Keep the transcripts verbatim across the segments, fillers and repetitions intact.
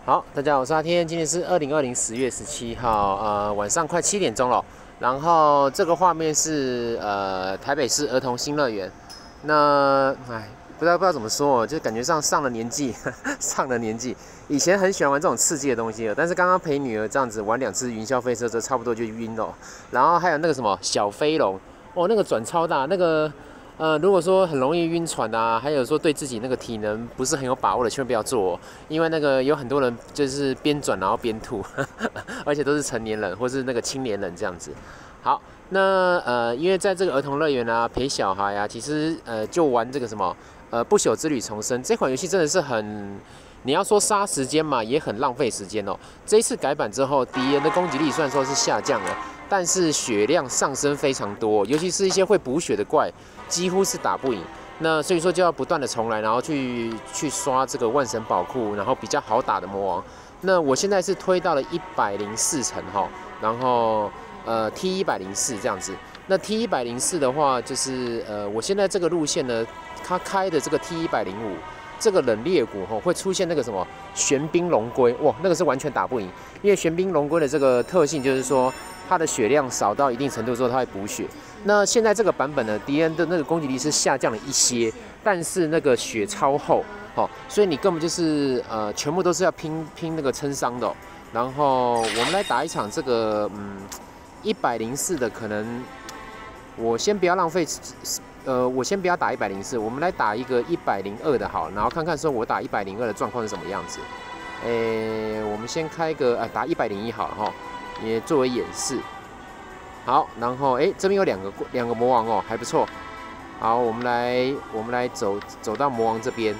好，大家好，我是阿天，今天是二零二零十月十七号，呃，晚上快七点钟了。然后这个画面是呃台北市儿童新乐园。那哎，不知道不知道怎么说，就感觉上上了年纪，上了年纪。以前很喜欢玩这种刺激的东西了，但是刚刚陪女儿这样子玩两次云霄飞车，这差不多就晕了。然后还有那个什么小飞龙，哦，那个转超大，那个。呃，如果说很容易晕船啊，还有说对自己那个体能不是很有把握的，千万不要做哦，因为那个有很多人就是边转然后边吐，而且都是成年人或是那个青年人这样子。好，那呃，因为在这个儿童乐园啊，陪小孩啊，其实呃就玩这个什么呃不朽之旅重生这款游戏真的是很。你要说杀时间嘛，也很浪费时间哦。这一次改版之后，敌人的攻击力虽然说是下降了，但是血量上升非常多，尤其是一些会补血的怪，几乎是打不赢。那所以说就要不断的重来，然后去去刷这个万神宝库，然后比较好打的魔王。那我现在是推到了一百零四层哈，然后呃 T 一百零四这样子。那 T 一百零四的话，就是呃我现在这个路线呢，它开的这个 T 一百零五。这个冷冽谷吼会出现那个什么玄冰龙龟，哇，那个是完全打不赢，因为玄冰龙龟的这个特性就是说它的血量少到一定程度之后，它会补血。那现在这个版本呢，敌人的那个攻击力是下降了一些，但是那个血超厚，哦，所以你根本就是呃全部都是要拼拼那个撑伤的哦。然后我们来打一场这个嗯一百零四的，可能我先不要浪费。呃，我先不要打一百零四，我们来打一个一百零二的好，然后看看说我打一百零二的状况是什么样子。诶，我们先开个，呃，打一百零一好了哈，也作为演示。好，然后诶，这边有两个两个魔王哦，还不错。好，我们来我们来走走到魔王这边。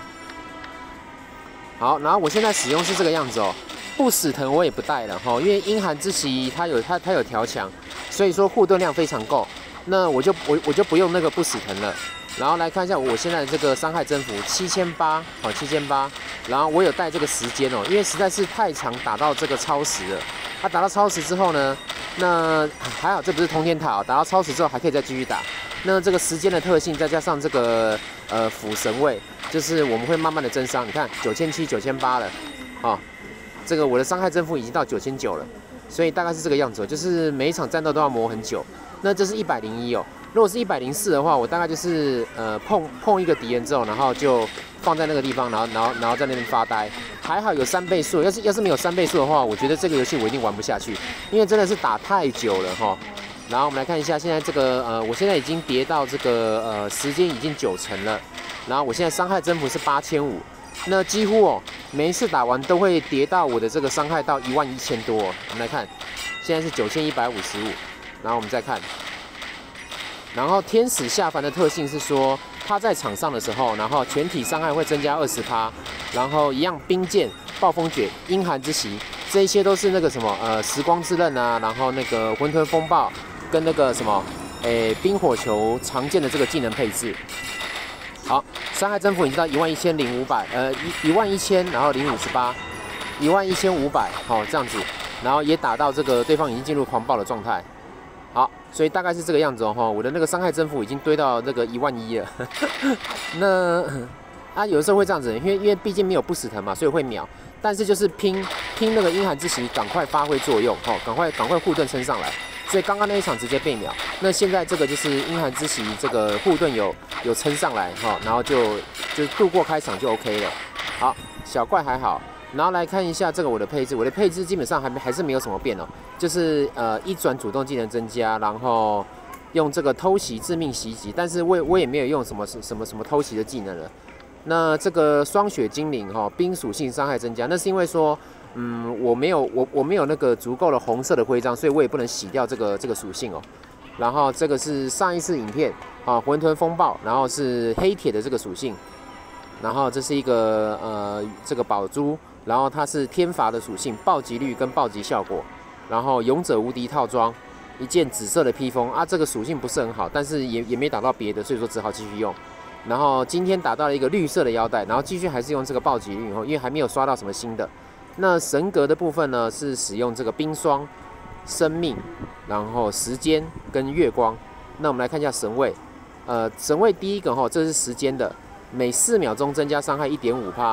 好，然后我现在使用是这个样子哦，不死藤我也不带了哈，因为阴寒之息它有它它有调强，所以说护盾量非常够。那我就我我就不用那个不死藤了，然后来看一下我现在的这个伤害增幅七千八，好七千八，然后我有带这个时间哦，因为实在是太长，打到这个超时了。它、啊、打到超时之后呢，那还好这不是通天塔哦，打到超时之后还可以再继续打。那这个时间的特性再加上这个呃辅神位，就是我们会慢慢的增伤。你看九千七、九千八了，哦，这个我的伤害增幅已经到九千九了，所以大概是这个样子，就是每一场战斗都要磨很久。那这是一百零一哦，如果是一百零四的话，我大概就是呃碰碰一个敌人之后，然后就放在那个地方，然后然后然后在那边发呆。还好有三倍速，要是要是没有三倍速的话，我觉得这个游戏我一定玩不下去，因为真的是打太久了哈。然后我们来看一下，现在这个呃，我现在已经跌到这个呃时间已经九成了，然后我现在伤害增幅是八千五，那几乎哦每一次打完都会跌到我的这个伤害到一万一千多哦。我们来看，现在是九千一百五十五。然后我们再看，然后天使下凡的特性是说，他在场上的时候，然后全体伤害会增加二十趴，然后一样冰剑、暴风卷、阴寒之息，这一些都是那个什么呃时光之刃啊，然后那个混沌风暴跟那个什么诶冰火球常见的这个技能配置。好，伤害增幅已经到一万一千零五百，呃一一万一千，然后零五十八，一万一千五百，好这样子，然后也打到这个对方已经进入狂暴的状态。好，所以大概是这个样子哦，哈，我的那个伤害增幅已经堆到那个一万一了。那啊，有的时候会这样子，因为因为毕竟没有不死藤嘛，所以会秒。但是就是拼拼那个阴寒之息，赶快发挥作用，哈，赶快赶快护盾撑上来。所以刚刚那一场直接被秒，那现在这个就是阴寒之息，这个护盾有有撑上来，哈，然后就就度过开场就 OK 了。好，小怪还好。然后来看一下这个我的配置，我的配置基本上还没还是没有什么变哦，就是呃一转主动技能增加，然后用这个偷袭致命袭击，但是我我也没有用什么什么什么偷袭的技能了。那这个霜雪精灵哈、哦，冰属性伤害增加，那是因为说嗯我没有我我没有那个足够的红色的徽章，所以我也不能洗掉这个这个属性哦。然后这个是上一次影片啊，混沌风暴，然后是黑铁的这个属性，然后这是一个呃这个宝珠。然后它是天罚的属性，暴击率跟暴击效果，然后勇者无敌套装，一件紫色的披风啊，这个属性不是很好，但是也也没打到别的，所以说只好继续用。然后今天打到了一个绿色的腰带，然后继续还是用这个暴击率，因为还没有刷到什么新的。那神格的部分呢，是使用这个冰霜、生命，然后时间跟月光。那我们来看一下神位，呃，神位第一个哈，这是时间的，每四秒钟增加伤害 一点五%。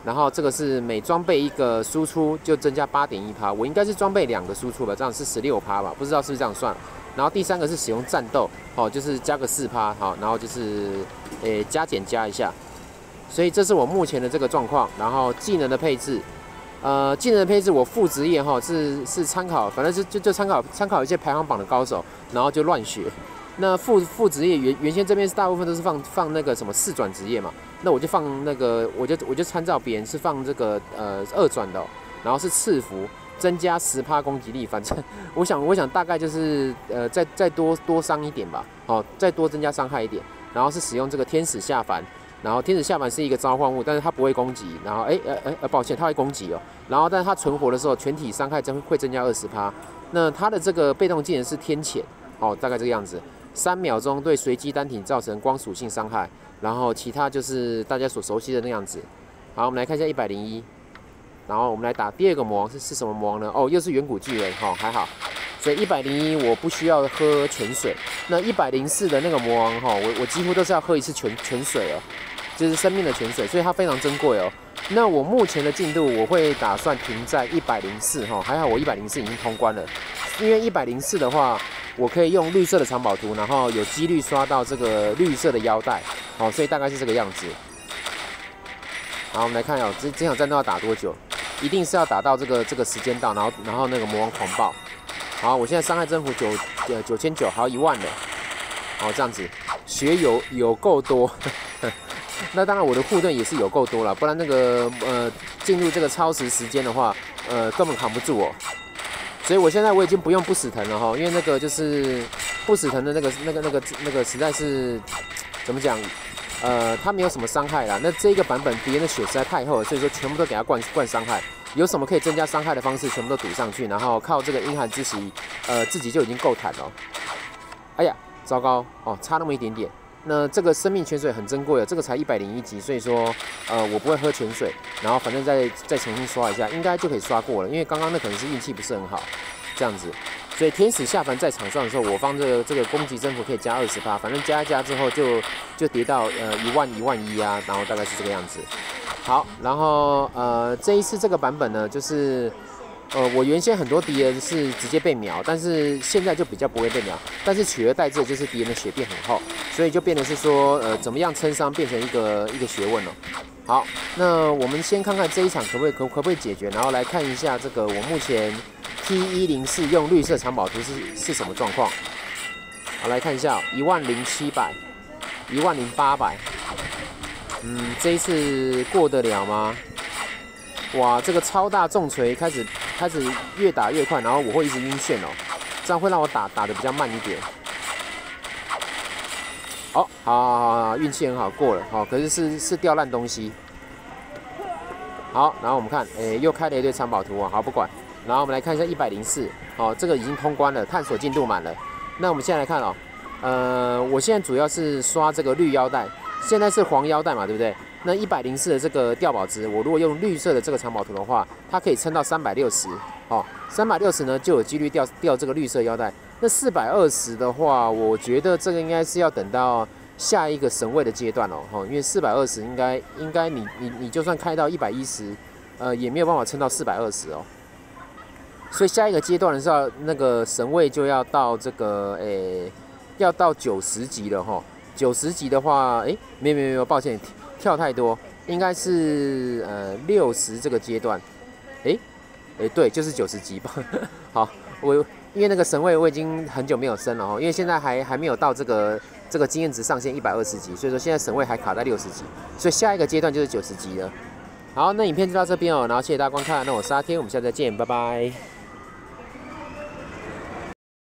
然后这个是每装备一个输出就增加 八点一趴，我应该是装备两个输出吧，这样是 十六趴吧，不知道是不是这样算。然后第三个是使用战斗，哦，就是加个四趴，好，然后就是诶加减加一下。所以这是我目前的这个状况。然后技能的配置，呃，技能的配置我副职业哈是是参考，反正就就就参考参考一些排行榜的高手，然后就乱学。那副副职业原原先这边是大部分都是放放那个什么四转职业嘛，那我就放那个我就我就参照别人是放这个呃二转的、哦，然后是赐福，增加十趴攻击力，反正我想我想大概就是呃再再多多伤一点吧，好、哦、再多增加伤害一点，然后是使用这个天使下凡，然后天使下凡是一个召唤物，但是它不会攻击，然后哎呃呃呃抱歉它会攻击哦，然后但是它存活的时候全体伤害增会增加二十趴，那它的这个被动技能是天谴，哦大概这个样子。三秒钟对随机单体造成光属性伤害，然后其他就是大家所熟悉的那样子。好，我们来看一下一百零一，然后我们来打第二个魔王是是什么魔王呢？哦，又是远古巨人，哈、哦，还好。所以一百零一我不需要喝泉水，那一百零四的那个魔王哈、哦，我我几乎都是要喝一次泉泉水哦，就是生命的泉水，所以它非常珍贵哦。那我目前的进度我会打算停在一百零四哈，还好我一百零四已经通关了，因为一百零四的话。我可以用绿色的藏宝图，然后有几率刷到这个绿色的腰带，好，所以大概是这个样子。好，我们来看哦，这这场战斗要打多久？一定是要打到这个这个时间到，然后然后那个魔王狂暴。好，我现在伤害增幅九呃九千九，好一万了。好，这样子，血有有够多。那当然我的护盾也是有够多了，不然那个呃进入这个超时时间的话，呃根本扛不住我。所以我现在我已经不用不死藤了哈，因为那个就是不死藤的那个那个那个那个实在是怎么讲？呃，它没有什么伤害啦。那这一个版本敌人的血实在太厚了，所以说全部都给它灌灌伤害。有什么可以增加伤害的方式，全部都堵上去，然后靠这个阴寒之息，呃，自己就已经够坦了。哎呀，糟糕哦，差那么一点点。那这个生命泉水很珍贵哦，这个才一百零一级，所以说，呃，我不会喝泉水，然后反正再再重新刷一下，应该就可以刷过了。因为刚刚那可能是运气不是很好，这样子。所以天使下凡在场上的时候，我方这个这个攻击增幅可以加二十八，反正加一加之后就就跌到呃一万一万一啊，然后大概是这个样子。好，然后呃这一次这个版本呢，就是。呃，我原先很多敌人是直接被秒，但是现在就比较不会被秒。但是取而代之的就是敌人的血变很厚，所以就变成是说，呃，怎么样撑伤变成一个一个学问了。好，那我们先看看这一场可不可以可可不可以解决，然后来看一下这个我目前 T 一零四用绿色藏宝图是是什么状况。好，来看一下，一万零七百，一万零八百，嗯，这一次过得了吗？哇，这个超大重锤开始开始越打越快，然后我会一直晕眩哦，这样会让我打打得比较慢一点。哦，好，好，好，运气很好，过了，好，可是是是掉烂东西。好，然后我们看，诶，又开了一堆藏宝图啊，好不管。然后我们来看一下一百零四，好，这个已经通关了，探索进度满了。那我们现在来看哦，呃，我现在主要是刷这个绿腰带，现在是黄腰带嘛，对不对？那一百零四的这个掉宝值，我如果用绿色的这个藏宝图的话，它可以撑到三百六十，哦，三百六十呢就有几率掉掉这个绿色腰带。那四百二十的话，我觉得这个应该是要等到下一个神位的阶段哦，哈，因为四百二十应该应该你你你就算开到一百一十，呃，也没有办法撑到四百二十哦。所以下一个阶段的时候，那个神位就要到这个诶，要到九十级了哈。九十级的话，诶，没有没有没有，抱歉。跳太多，应该是呃六十这个阶段，诶诶，对，就是九十级吧。好，我因为那个神位我已经很久没有升了哦，因为现在还还没有到这个这个经验值上限一百二十级，所以说现在神位还卡在六十级，所以下一个阶段就是九十级了。好，那影片就到这边哦，然后谢谢大家观看，那我是阿天，我们下次再见，拜拜。